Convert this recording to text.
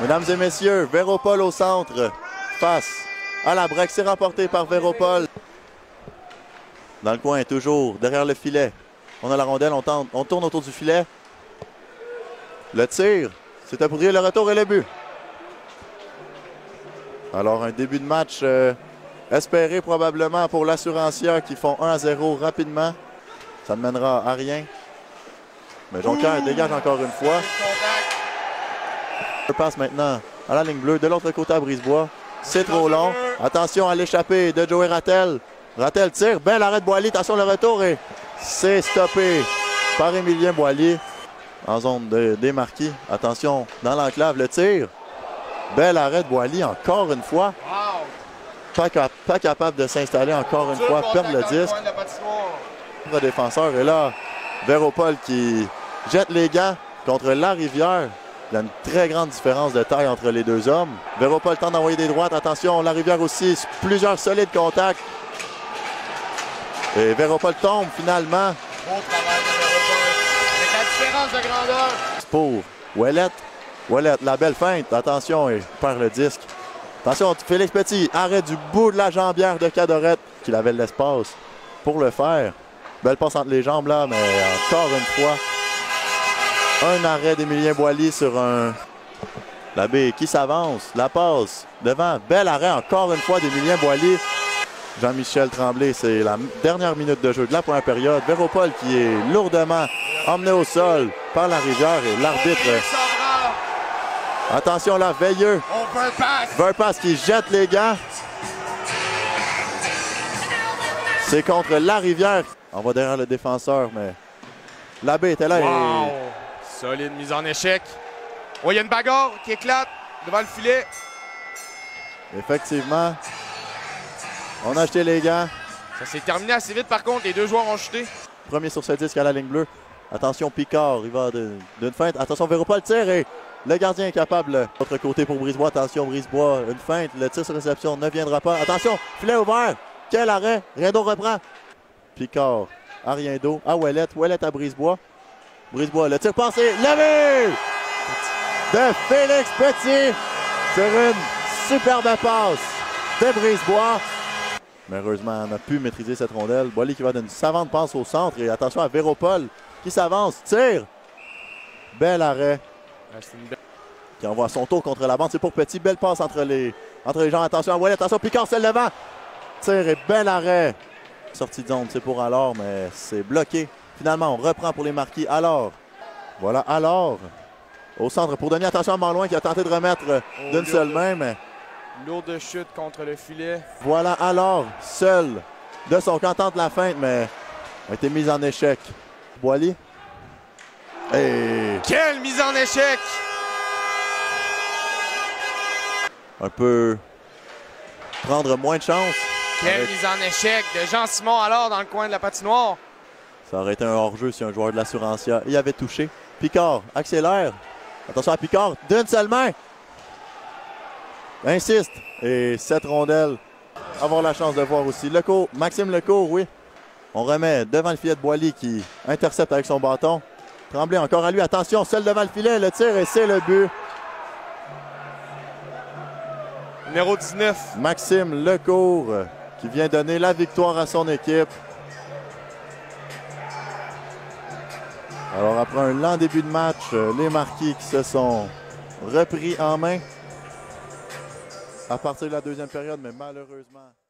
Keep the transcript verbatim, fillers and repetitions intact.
Mesdames et messieurs, Véropol au centre face à la break. C'est remporté par Véropol. Dans le coin, toujours derrière le filet. On a la rondelle, on, tente, on tourne autour du filet. Le tir, c'est à poudrier, le retour et le but. Alors, un début de match euh, espéré probablement pour l'Assurantia qui font un à zéro rapidement. Ça ne mènera à rien. Mais Jonquière dégage encore une fois. Je passe maintenant à la ligne bleue. De l'autre côté à Brisebois. C'est trop long. Attention à l'échappée de Joey Rattel. Rattel tire. Bel arrêt de Boily. Attention le retour et c'est stoppé par Émilien Boily en zone de, des marquis. Attention dans l'enclave. Le tir. Bel arrêt de Boily encore une fois. Pas, cap pas capable de s'installer encore une fois. Perdre le disque. Le défenseur est là. Véropol qui jette les gants contre Larivière. Il y a une très grande différence de taille entre les deux hommes. Véropol tente d'envoyer des droites. Attention, Larivière aussi. Plusieurs solides contacts. Et Véropol tombe finalement. Beau travail de Véropol. Avec la différence de grandeur. Pour Ouellette. Ouellette, la belle feinte. Attention, il perd le disque. Attention, Félix Petit. Arrêt du bout de la jambière de Cadorette. Qu'il avait l'espace pour le faire. Belle passe entre les jambes là, mais encore une fois. Un arrêt d'Émilien Boily sur un... La baie qui s'avance. La passe devant. Bel arrêt encore une fois d'Émilien Boily. Jean-Michel Tremblay, c'est la dernière minute de jeu de la première période. Véropol qui est lourdement emmené au sol par Larivière et l'arbitre. Attention là, Veilleux. Verpass qui jette les gants. C'est contre Larivière. On va derrière le défenseur, mais l'abbé était là. Wow. Et... Solide mise en échec. Oh, il y a une bagarre qui éclate devant le filet. Effectivement. On a acheté les gants. Ça s'est terminé assez vite par contre. Les deux joueurs ont chuté. Premier sur ce disque à la ligne bleue. Attention Picard, il va d'une feinte. Attention Véropol tire et le gardien est capable. De l'autre côté pour Brisebois. Attention Brisebois, une feinte. Le tir sur réception ne viendra pas. Attention, filet ouvert. Quel arrêt. Riendo reprend. Picard à Riendo. À Ouellette. Ouellette à Brisebois. Brisebois, le tir passé. Levé de Félix Petit sur une superbe passe de Brisebois. Mais heureusement, on a pu maîtriser cette rondelle. Boily qui va d'une savante passe au centre. Et attention à Véropol qui s'avance. Tire. Bel arrêt. Ouais, une belle... Qui envoie son tour contre la bande. C'est pour Petit. Belle passe entre les, entre les jambes. Attention à Ouellette. Attention Picard, c'est le devant. Tire et bel arrêt. Sortie de zone, c'est pour alors, mais c'est bloqué. Finalement, on reprend pour les marquis. Alors, voilà, alors, au centre pour donner attention à Marloin qui a tenté de remettre oh, d'une seule main, mais... Lourde chute contre le filet. Voilà, alors, seul de son camp tente la feinte, mais a été mise en échec. Boily. Et... Quelle mise en échec! Un peu prendre moins de chance. Quelle avec... mise en échec de Jean-Simon alors dans le coin de la patinoire. Ça aurait été un hors-jeu si un joueur de l'Assurantia y avait touché. Picard accélère. Attention à Picard d'une seule main. Insiste. Et cette rondelle. Avoir la chance de voir aussi. Lecourt, Maxime Lecourt, oui. On remet devant le filet de Boily qui intercepte avec son bâton. Tremblay encore à lui. Attention, seul devant le filet. Le tir et c'est le but. Numéro dix-neuf. Maxime Lecourt qui vient donner la victoire à son équipe. Alors après un lent début de match, les marquis qui se sont repris en main à partir de la deuxième période, mais malheureusement...